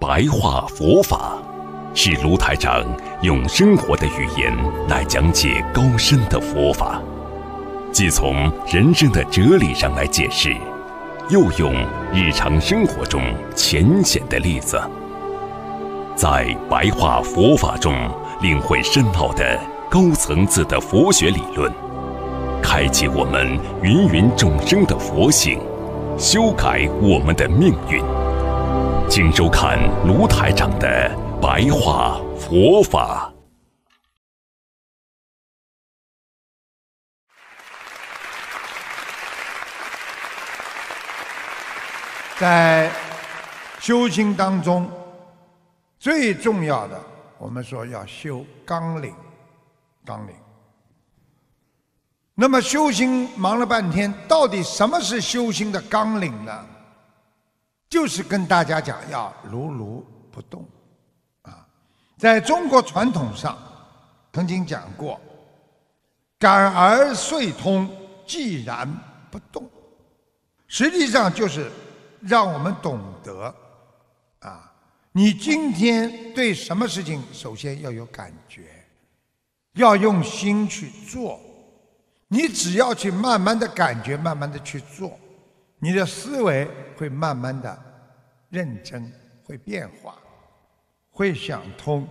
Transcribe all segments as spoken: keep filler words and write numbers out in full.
白话佛法，是卢台长用生活的语言来讲解高深的佛法，既从人生的哲理上来解释，又用日常生活中浅显的例子，在白话佛法中领会深奥的高层次的佛学理论，开启我们芸芸众生的佛性，修改我们的命运。请收看卢台长的白话佛法。 在修行当中，最重要的，我们说要修纲领。纲领。那么修行忙了半天，到底什么是修行的纲领呢？就是跟大家讲，要如如不动啊。在中国传统上曾经讲过，感而遂通，寂然不动。实际上就是让我们懂得啊，你今天对什么事情首先要有感觉，要用心去做。你只要去慢慢的感觉，慢慢的去做，你的思维会慢慢的认真，会变化，会想通。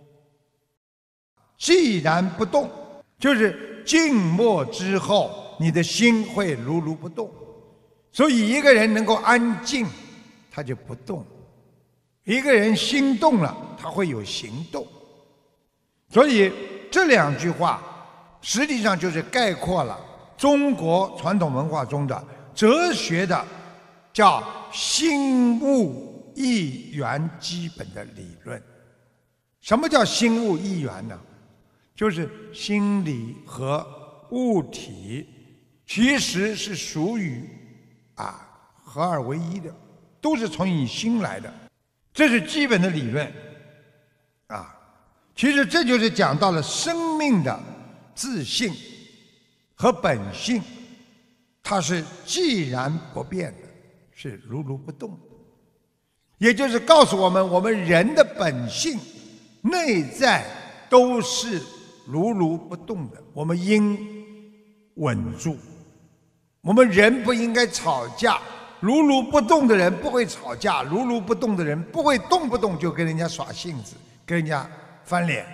寂然不动，就是静默之后，你的心会如如不动。所以一个人能够安静，他就不动；一个人心动了，他会有行动。所以这两句话实际上就是概括了中国传统文化中的哲学的叫心物一元基本的理论。什么叫心物一元呢？就是心理和物体其实是属于啊合二为一的，都是从你心来的，这是基本的理论啊。其实这就是讲到了生命的自性和本性，它是寂然不变的，是如如不动的。也就是告诉我们，我们人的本性内在都是如如不动的，我们应稳住。我们人不应该吵架，如如不动的人不会吵架，如如不动的人不会动不动就跟人家耍性子，跟人家翻脸。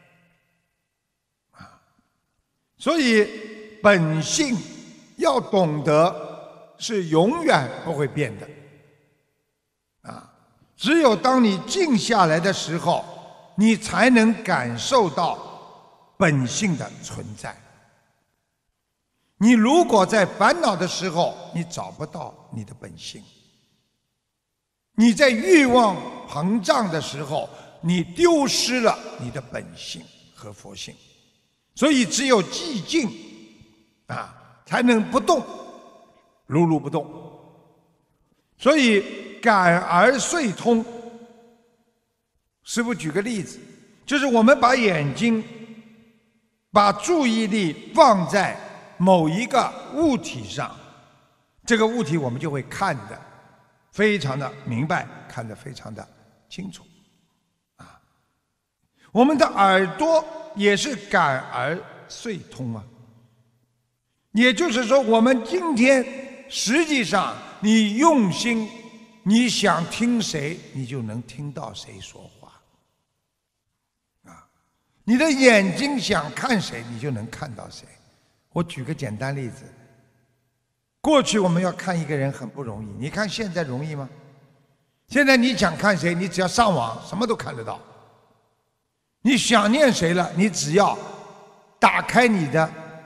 所以本性要懂得是永远不会变的啊！只有当你静下来的时候，你才能感受到本性的存在。你如果在烦恼的时候，你找不到你的本性；你在欲望膨胀的时候，你丢失了你的本性和佛性。所以只有寂静啊，才能不动，如如不动。所以感而遂通。师父举个例子，就是我们把眼睛把注意力放在某一个物体上，这个物体我们就会看得非常的明白，看得非常的清楚啊。我们的耳朵也是感而遂通啊。也就是说，我们今天实际上你用心，你想听谁，你就能听到谁说话啊。你的眼睛想看谁，你就能看到谁。我举个简单例子，过去我们要看一个人很不容易，你看现在容易吗？现在你想看谁，你只要上网什么都看得到。你想念谁了，你只要打开你的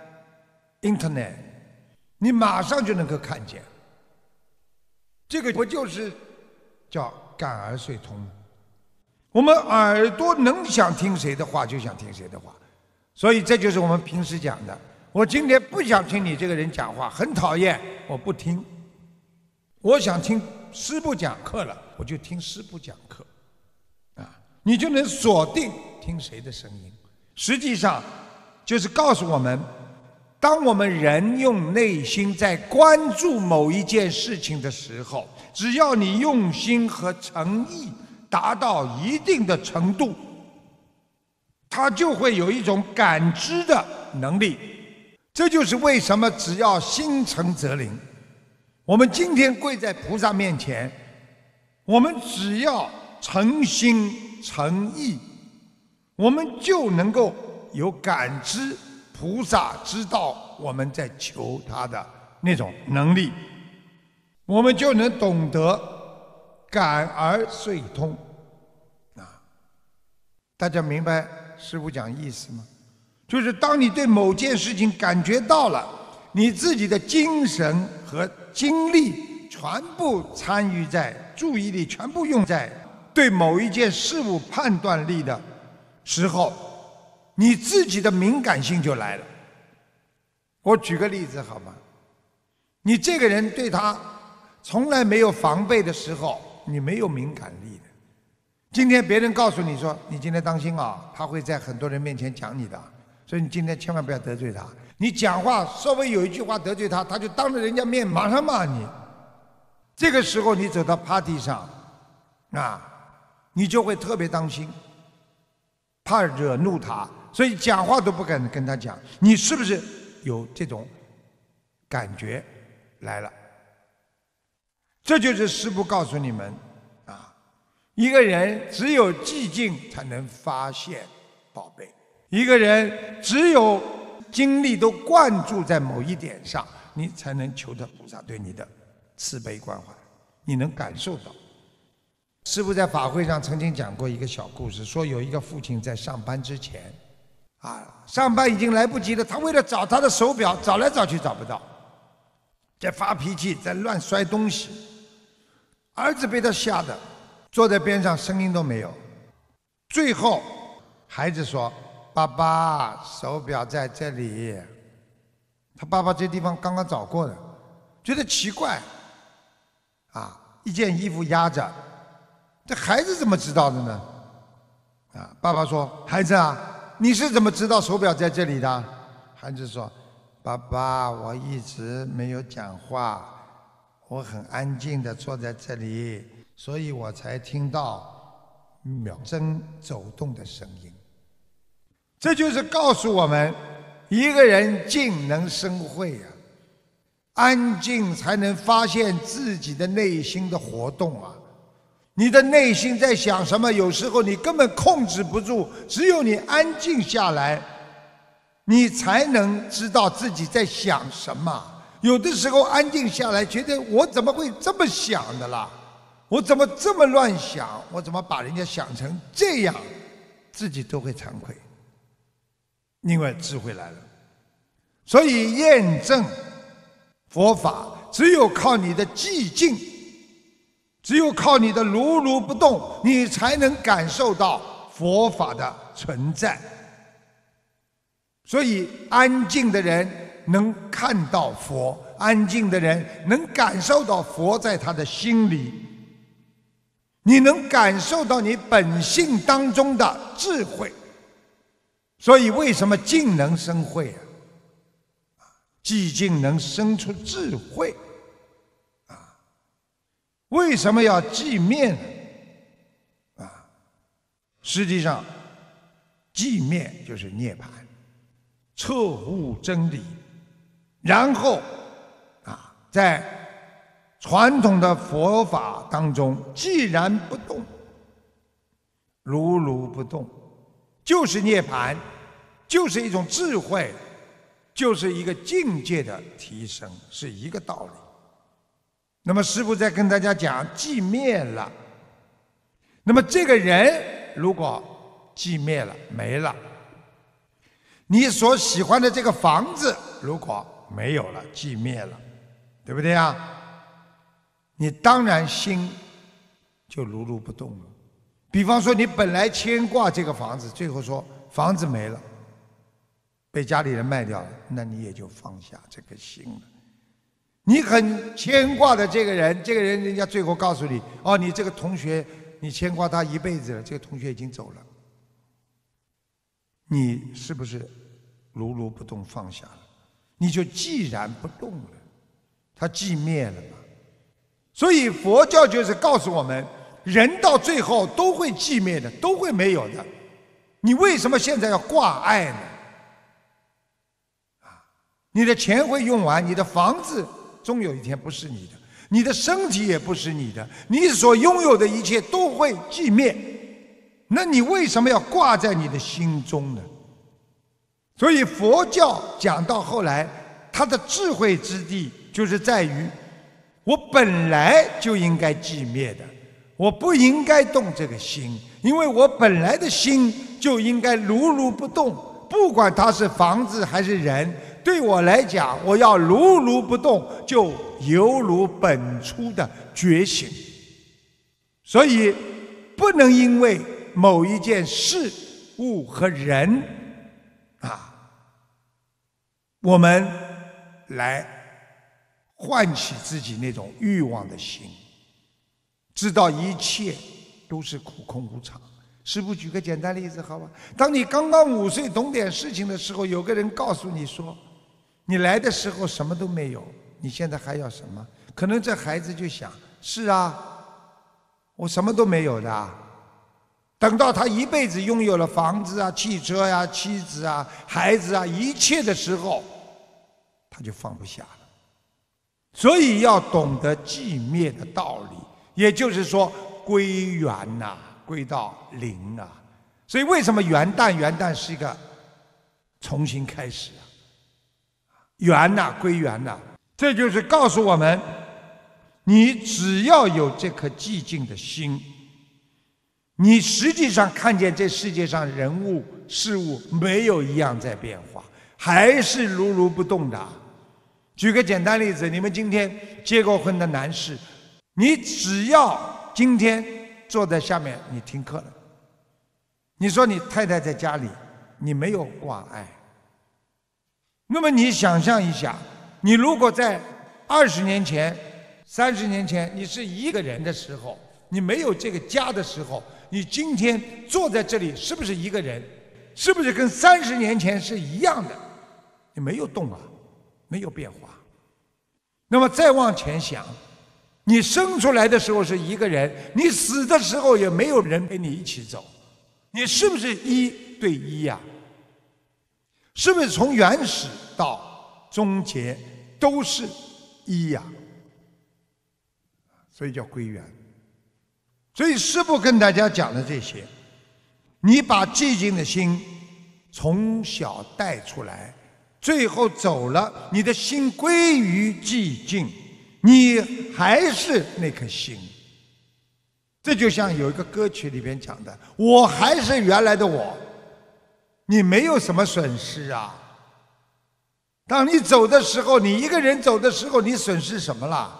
internet， 你马上就能够看见。这个不就是叫感而遂通吗？我们耳朵能想听谁的话就想听谁的话，所以这就是我们平时讲的，我今天不想听你这个人讲话，很讨厌，我不听。我想听师父讲课了，我就听师父讲课啊，你就能锁定听谁的声音。实际上就是告诉我们，当我们人用内心在关注某一件事情的时候，只要你用心和诚意达到一定的程度，他就会有一种感知的能力。这就是为什么只要心诚则灵。我们今天跪在菩萨面前，我们只要诚心诚意，我们就能够有感知，菩萨知道我们在求他的那种能力，我们就能懂得感而遂通。啊，大家明白师父讲意思吗？就是当你对某件事情感觉到了，你自己的精神和精力全部参与在，注意力全部用在对某一件事物判断力的时候，你自己的敏感性就来了。我举个例子好吗？你这个人对他从来没有防备的时候，你没有敏感力的。今天别人告诉你说，你今天当心啊，他会在很多人面前讲你的，所以你今天千万不要得罪他。你讲话稍微有一句话得罪他，他就当着人家面马上骂你。这个时候你走到 party 上啊，你就会特别当心，怕惹怒他，所以讲话都不敢跟他讲。你是不是有这种感觉来了？这就是师父告诉你们啊，一个人只有寂静才能发现宝贝，一个人只有精力都灌注在某一点上，你才能求得菩萨对你的慈悲关怀，你能感受到。师父在法会上曾经讲过一个小故事，说有一个父亲在上班之前啊，上班已经来不及了，他为了找他的手表，找来找去找不到，在发脾气，在乱摔东西。儿子被他吓得坐在边上，声音都没有。最后孩子说，爸爸，手表在这里。他爸爸这地方刚刚找过的，觉得奇怪啊，一件衣服压着，这孩子怎么知道的呢？啊，爸爸说，孩子啊，你是怎么知道手表在这里的？孩子说，爸爸，我一直没有讲话，我很安静地坐在这里，所以我才听到秒针走动的声音。这就是告诉我们，一个人静能生慧啊，安静才能发现自己的内心的活动啊。你的内心在想什么，有时候你根本控制不住，只有你安静下来，你才能知道自己在想什么。有的时候安静下来，觉得我怎么会这么想的啦？我怎么这么乱想？我怎么把人家想成这样？自己都会惭愧，因为智慧来了。所以验证佛法，只有靠你的寂静，只有靠你的如如不动，你才能感受到佛法的存在。所以安静的人能看到佛，安静的人能感受到佛在他的心里，你能感受到你本性当中的智慧。所以为什么静能生慧啊？寂静能生出智慧啊！为什么要寂灭呢？啊，实际上寂灭就是涅槃，彻悟真理。然后啊，在传统的佛法当中，寂然不动，如如不动，就是涅槃，就是一种智慧，就是一个境界的提升，是一个道理。那么师父在跟大家讲，寂灭了，那么这个人如果寂灭了，没了，你所喜欢的这个房子如果没有了，寂灭了，对不对啊？你当然心就如如不动了。比方说你本来牵挂这个房子，最后说房子没了，被家里人卖掉了，那你也就放下这个心了。你很牵挂的这个人，这个人人家最后告诉你，哦，你这个同学你牵挂他一辈子了，这个同学已经走了，你是不是如如不动放下了？你就寂然不动了，它寂灭了嘛。所以佛教就是告诉我们， 人到最后都会寂灭的，都会没有的。你为什么现在要挂碍呢？啊，你的钱会用完，你的房子终有一天不是你的，你的身体也不是你的，你所拥有的一切都会寂灭。那你为什么要挂在你的心中呢？所以佛教讲到后来，它的智慧之地就是在于，我本来就应该寂灭的，我不应该动这个心，因为我本来的心就应该如如不动，不管它是房子还是人，对我来讲，我要如如不动，就犹如本初的觉醒。所以不能因为某一件事物和人啊，我们来唤起自己那种欲望的心，知道一切都是苦空无常。师父举个简单例子好吧？当你刚刚五岁懂点事情的时候，有个人告诉你说，你来的时候什么都没有，你现在还要什么？可能这孩子就想，是啊，我什么都没有的啊。等到他一辈子拥有了房子啊、汽车呀、啊、妻子啊、孩子啊，一切的时候，他就放不下了。所以要懂得寂灭的道理，也就是说归元呐、啊，归到零啊。所以为什么元旦元旦是一个重新开始啊？元呐、啊，归元呐、啊，这就是告诉我们，你只要有这颗寂静的心，你实际上看见这世界上人物事物没有一样在变化，还是如如不动的。举个简单例子，你们今天结过婚的男士，你只要今天坐在下面，你听课了，你说你太太在家里，你没有挂碍，那么你想象一下，你如果在二十年前、三十年前，你是一个人的时候，你没有这个家的时候，你今天坐在这里，是不是一个人？是不是跟三十年前是一样的？你没有动啊，没有变化。那么再往前想，你生出来的时候是一个人，你死的时候也没有人陪你一起走，你是不是一对一呀、啊？是不是从原始到终结都是一呀、啊？所以叫归元。所以师父跟大家讲的这些，你把寂静的心从小带出来，最后走了，你的心归于寂静，你还是那颗心。这就像有一个歌曲里边讲的，我还是原来的我，你没有什么损失啊。当你走的时候，你一个人走的时候，你损失什么了？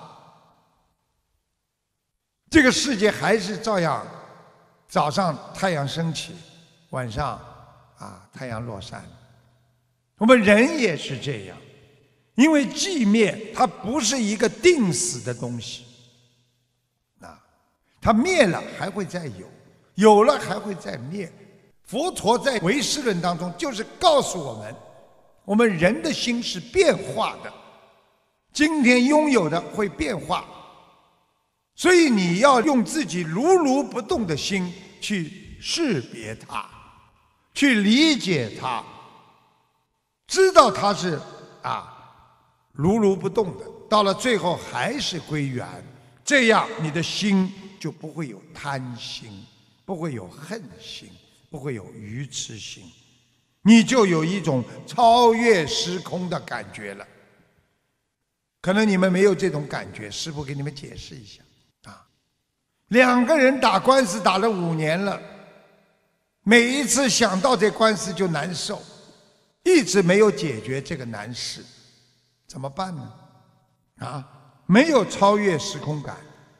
这个世界还是照样，早上太阳升起，晚上啊太阳落山。我们人也是这样，因为寂灭它不是一个定死的东西，啊，它灭了还会再有，有了还会再灭。佛陀在唯识论当中就是告诉我们，我们人的心是变化的，今天拥有的会变化。所以你要用自己如如不动的心去识别它，去理解它，知道它是啊如如不动的，到了最后还是归元，这样你的心就不会有贪心，不会有恨心，不会有愚痴心，你就有一种超越时空的感觉了。可能你们没有这种感觉，师父给你们解释一下。两个人打官司打了五年了，每一次想到这官司就难受，一直没有解决这个难事，怎么办呢？啊，没有超越时空感，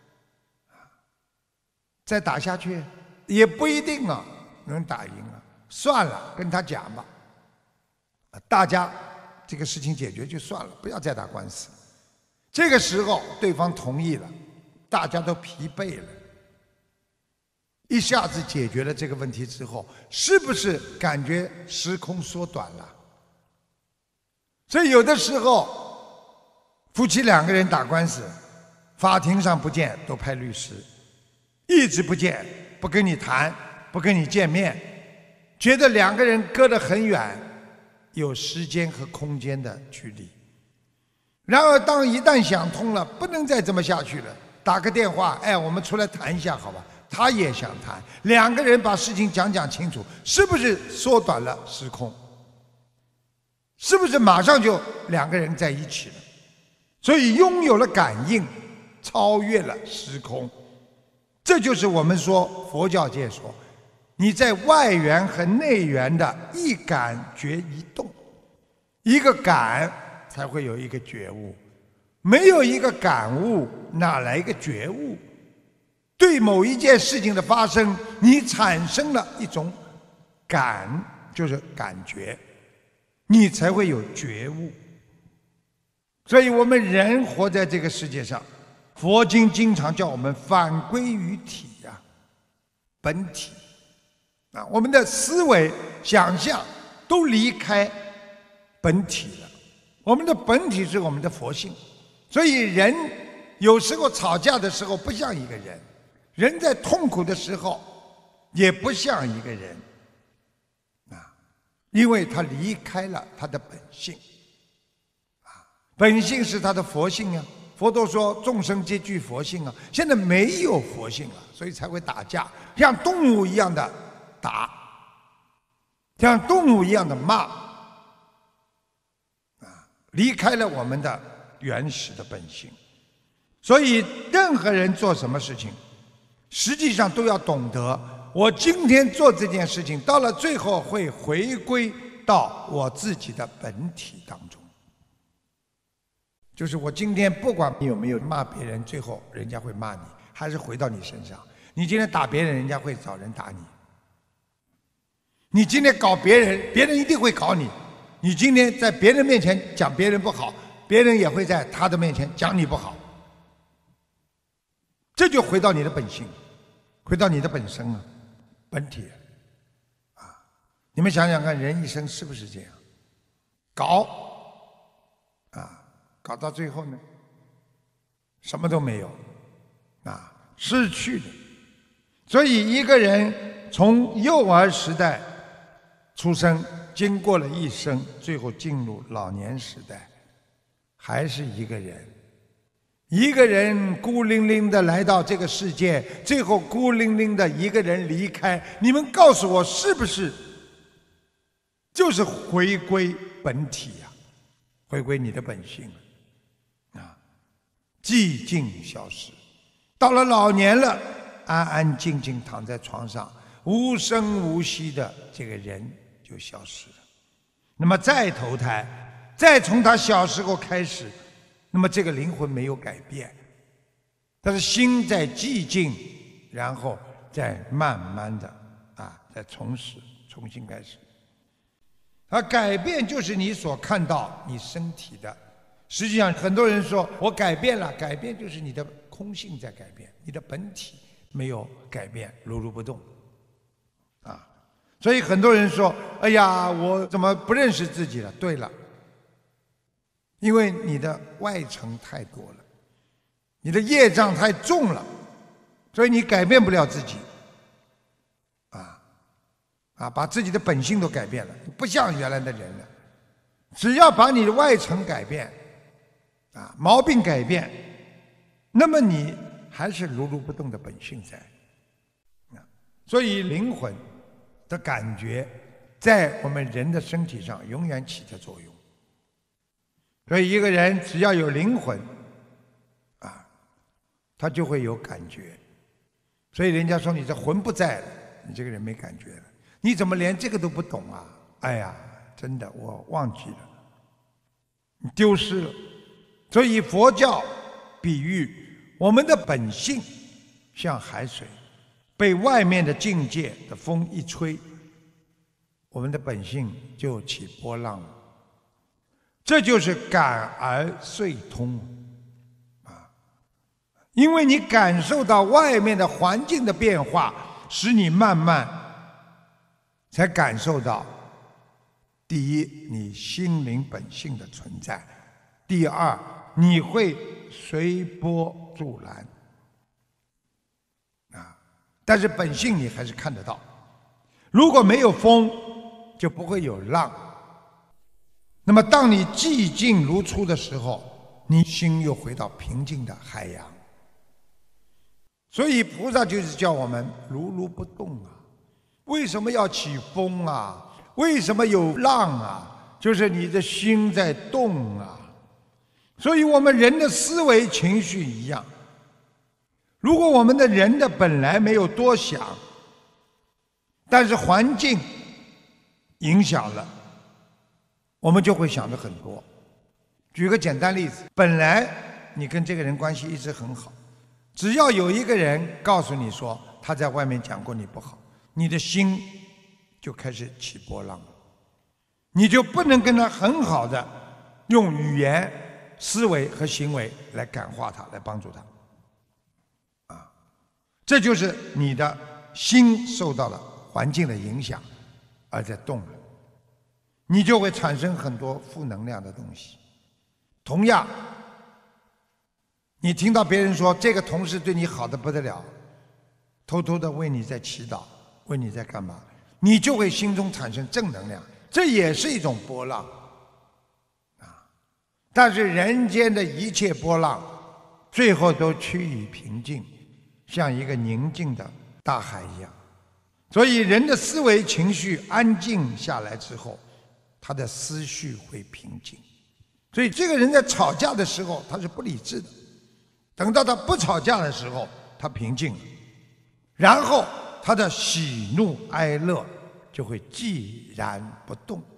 再打下去也不一定啊能打赢啊，算了，跟他讲吧，大家这个事情解决就算了，不要再打官司。这个时候对方同意了，大家都疲惫了，一下子解决了这个问题之后，是不是感觉时空缩短了？所以有的时候夫妻两个人打官司，法庭上不见都派律师， 一直不见，不跟你谈，不跟你见面，觉得两个人隔得很远，有时间和空间的距离。然而当一旦想通了，不能再这么下去了，打个电话，哎，我们出来谈一下好吧，他也想谈，两个人把事情讲讲清楚，是不是缩短了时空？是不是马上就两个人在一起了？所以拥有了感应，超越了时空。这就是我们说佛教界说，你在外缘和内缘的一感觉一动，一个感才会有一个觉悟，没有一个感悟，哪来一个觉悟？对某一件事情的发生，你产生了一种感，就是感觉，你才会有觉悟。所以我们人活在这个世界上，佛经经常叫我们返归于体呀、啊，本体啊，我们的思维、想象都离开本体了。我们的本体是我们的佛性，所以人有时候吵架的时候不像一个人，人在痛苦的时候也不像一个人啊，因为他离开了他的本性啊，本性是他的佛性啊。佛陀说众生皆具佛性啊，现在没有佛性了，所以才会打架，像动物一样的打，像动物一样的骂，啊，离开了我们的原始的本性。所以任何人做什么事情，实际上都要懂得，我今天做这件事情，到了最后会回归到我自己的本体当中。就是我今天不管你有没有骂别人，最后人家会骂你，还是回到你身上。你今天打别人，人家会找人打你；你今天搞别人，别人一定会搞你；你今天在别人面前讲别人不好，别人也会在他的面前讲你不好。这就回到你的本性，回到你的本身啊，本体啊！你们想想看，人一生是不是这样？搞啊！搞到最后呢，什么都没有，啊，失去了。所以一个人从幼儿时代出生，经过了一生，最后进入老年时代，还是一个人。一个人孤零零的来到这个世界，最后孤零零的一个人离开。你们告诉我，是不是就是回归本体呀、啊？回归你的本性。寂静消失，到了老年了，安安静静躺在床上，无声无息的这个人就消失了。那么再投胎，再从他小时候开始，那么这个灵魂没有改变，但是心在寂静，然后再慢慢的啊，再重始，重新开始。而改变就是你所看到你身体的。实际上很多人说我改变了，改变就是你的空性在改变，你的本体没有改变，如如不动啊。所以很多人说，哎呀，我怎么不认识自己了？对了，因为你的外层太多了，你的业障太重了，所以你改变不了自己啊啊，把自己的本性都改变了，不像原来的人了。只要把你的外层改变啊，毛病改变，那么你还是如如不动的本性在。啊，所以灵魂的感觉在我们人的身体上永远起着作用。所以一个人只要有灵魂，啊，他就会有感觉。所以人家说你这魂不在了，你这个人没感觉了。你怎么连这个都不懂啊？哎呀，真的我忘记了，你丢失了。所以佛教比喻我们的本性像海水，被外面的境界的风一吹，我们的本性就起波浪了。这就是感而遂通啊！因为你感受到外面的环境的变化，使你慢慢才感受到：第一，你心灵本性的存在；第二，你会随波逐澜啊！ 但是本性你还是看得到。如果没有风，就不会有浪。那么当你寂静如初的时候，你心又回到平静的海洋。所以菩萨就是叫我们如如不动啊。为什么要起风啊？为什么有浪啊？就是你的心在动啊。所以我们人的思维情绪一样，如果我们的人的本来没有多想，但是环境影响了，我们就会想的很多。举个简单例子，本来你跟这个人关系一直很好，只要有一个人告诉你说他在外面讲过你不好，你的心就开始起波浪了，你就不能跟他很好的用语言、思维和行为来感化他，来帮助他。啊，这就是你的心受到了环境的影响，而在动了，你就会产生很多负能量的东西。同样，你听到别人说这个同事对你好的不得了，偷偷的为你在祈祷，为你在干嘛，你就会心中产生正能量，这也是一种波浪啊。但是人间的一切波浪，最后都趋于平静，像一个宁静的大海一样。所以人的思维情绪安静下来之后，他的思绪会平静。所以这个人在吵架的时候他是不理智的，等到他不吵架的时候他平静了，然后他的喜怒哀乐就会寂然不动。